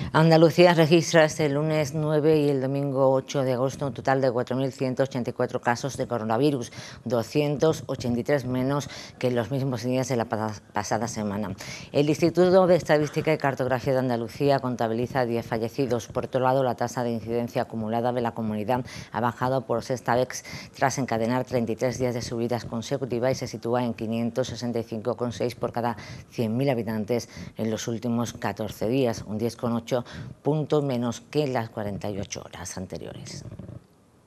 Andalucía registra este lunes 9 y el domingo 8 de agosto un total de 4.184 casos de coronavirus, 283 menos que en los mismos días de la pasada semana. El Instituto de Estadística y Cartografía de Andalucía contabiliza 10 fallecidos. Por otro lado, la tasa de incidencia acumulada de la comunidad ha bajado por sexta vez tras encadenar 33 días de subidas consecutivas y se sitúa en 565,6 por cada 100.000 habitantes en los últimos 14 días, un 10,8 puntos menos que en las 48 horas anteriores.